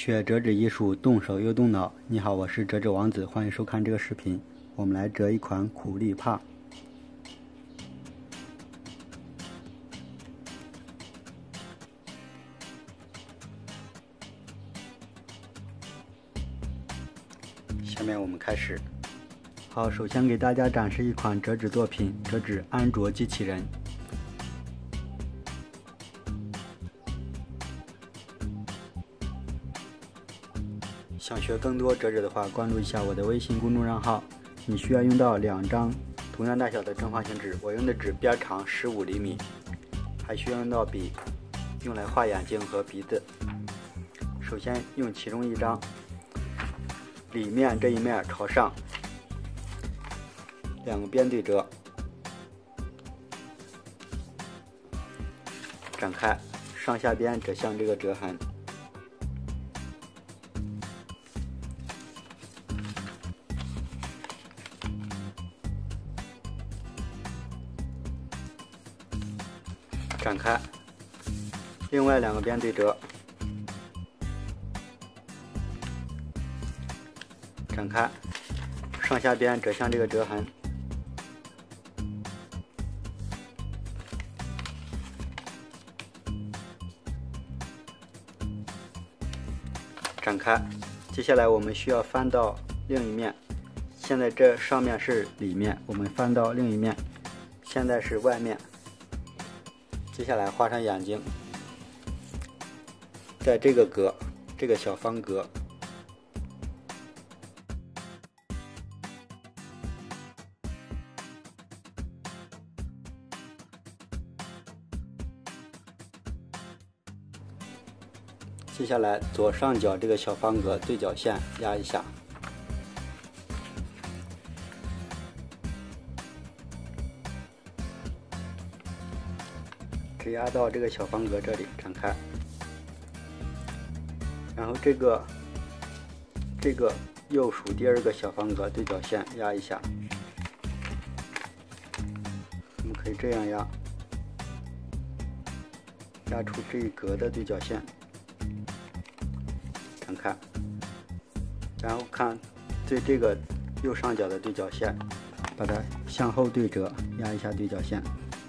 学折纸艺术，动手又动脑。你好，我是折纸王子，欢迎收看这个视频。我们来折一款苦力怕。下面我们开始。好，首先给大家展示一款折纸作品——折纸安卓机器人。想学更多折纸的话，关注一下我的微信公众账号。你需要用到2张同样大小的正方形纸，我用的纸边长15厘米，还需要用到笔，用来画眼睛和鼻子。首先用其中一张，里面这一面朝上，2个边对折，展开，上下边折向这个折痕。展开，另外2个边对折，展开，上下边折向这个折痕，展开。接下来我们需要翻到另一面，现在这上面是里面，我们翻到另一面，现在是外面。接下来画上眼睛，在这个格，这个小方格，接下来左上角这个小方格对角线压一下，只压到这个小方格这里，展开。然后这个右数第2个小方格对角线压一下，我们可以这样压，压出这一格的对角线，展开。然后看对这个右上角的对角线，把它向后对折，压一下对角线。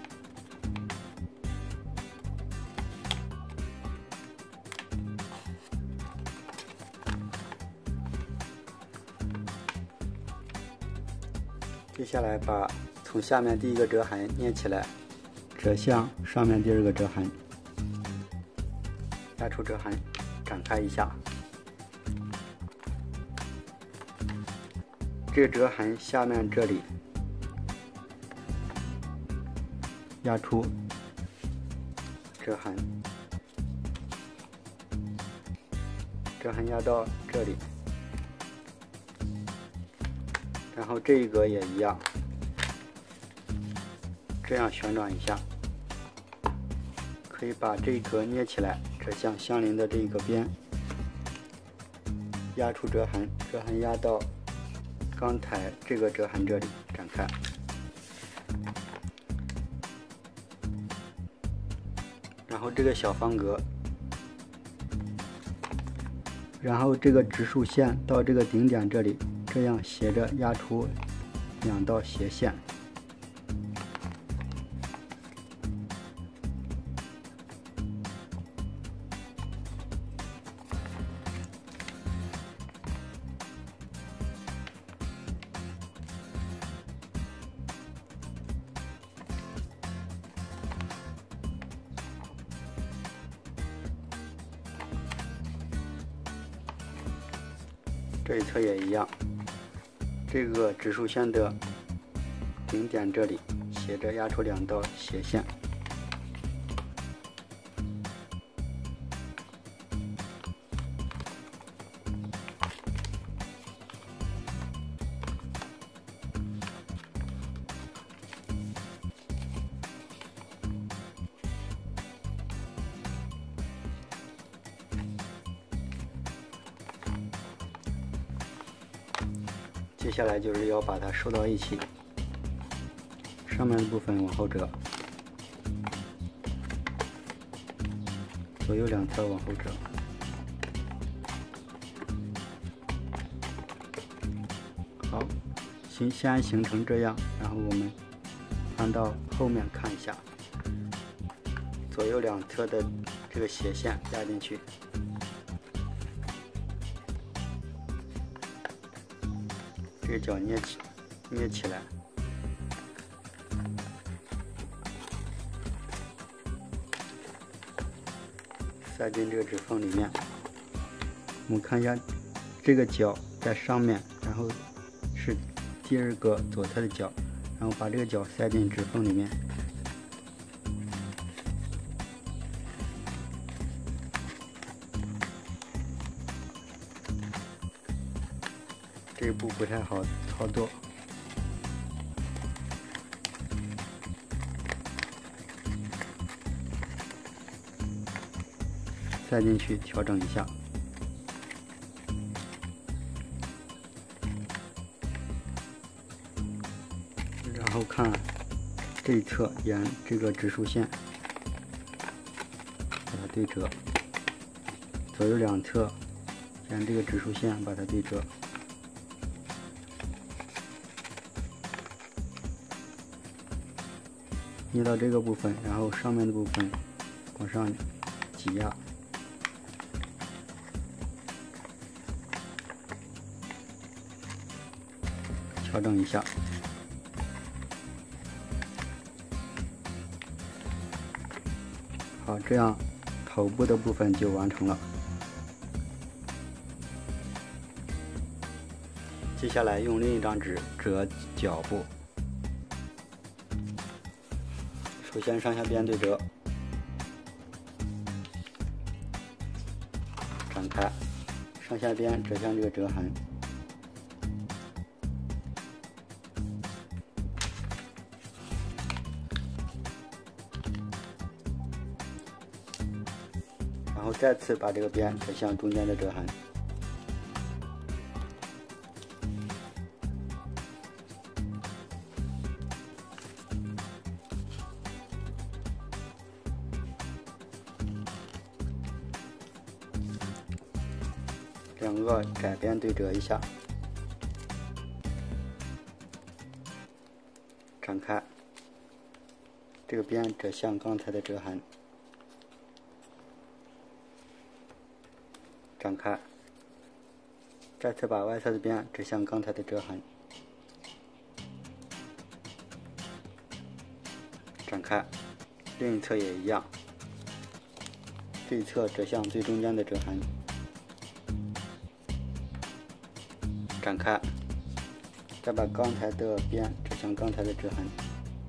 接下来把从下面第1个折痕捏起来，折向上面第2个折痕，压出折痕，展开一下。这个折痕下面这里压出折痕，折痕压到这里。然后这一格也一样，这样旋转一下，可以把这一格捏起来，折向相邻的这一个边，压出折痕，折痕压到刚才这个折痕这里，展开。然后这个小方格，然后这个直竖线到这个顶点这里，这样斜着压出2道斜线。这一侧也一样，这个直竖线的顶点这里斜着压出2道斜线。接下来就是要把它收到一起，上面的部分往后折，左右两侧往后折， 好，先形成这样，然后我们翻到后面看一下，左右两侧的这个斜线压进去，这个角捏起来，塞进这个指缝里面。我们看一下，这个角在上面，然后是第二个左侧的角，然后把这个角塞进指缝里面。这一步不太好操作，塞进去调整一下。然后看这一侧，沿这个直竖线把它对折，左右两侧沿这个直竖线把它对折。捏到这个部分，然后上面的部分往上挤压，调整一下。好，这样头部的部分就完成了。接下来用另一张纸折脚部。首先上下边对折，展开，上下边折向这个折痕，然后再次把这个边折向中间的折痕。两个窄边对折一下，展开，这个边折向刚才的折痕，展开，再次把外侧的边折向刚才的折痕，展开，另一侧也一样，这一侧折向最中间的折痕。展开，再把刚才的边折向刚才的折痕，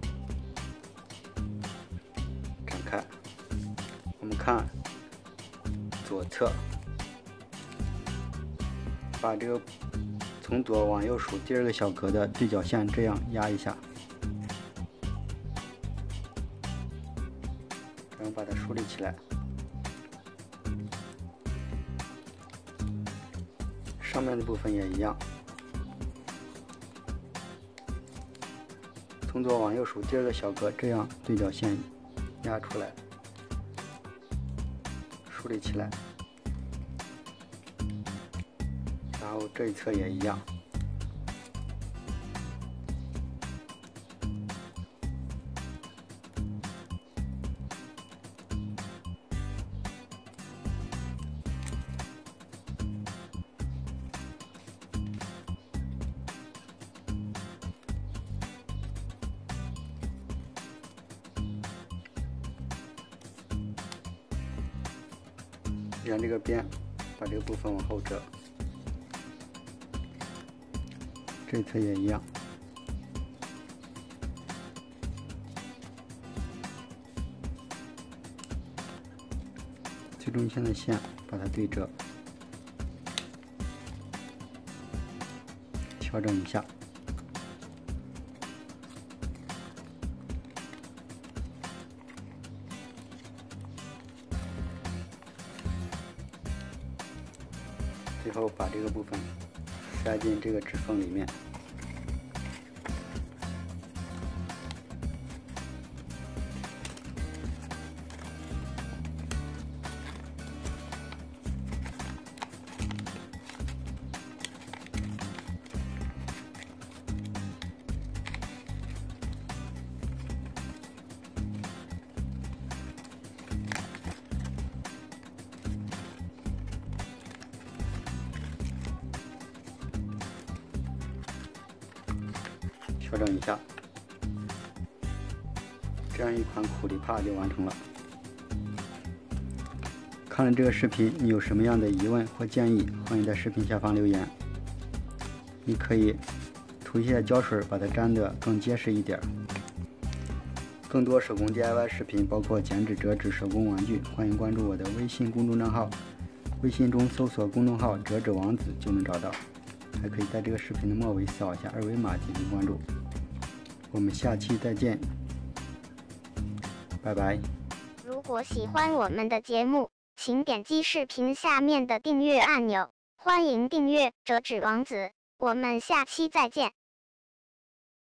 展开。我们看左侧，把这个从左往右数第二个小格的对角线这样压一下，然后把它梳理起来。上面的部分也一样，从左往右数第二个小格，这样对角线压出来，梳理起来。然后这一侧也一样。沿这个边，把这个部分往后折，这一侧也一样。最中间的线把它对折，调整一下。最后把这个部分塞进这个指缝里面， 调整一下，这样一款苦力怕就完成了。看了这个视频，你有什么样的疑问或建议，欢迎在视频下方留言。你可以涂一些胶水，把它粘得更结实一点。更多手工 DIY 视频，包括剪纸、折纸、手工玩具，欢迎关注我的微信公众账号。微信中搜索公众号“折纸王子”就能找到。还可以在这个视频的末尾扫一下二维码进行关注。我们下期再见，拜拜。 如果喜欢我们的节目，请点击视频下面的订阅按钮，欢迎订阅折纸王子，我们下期再见。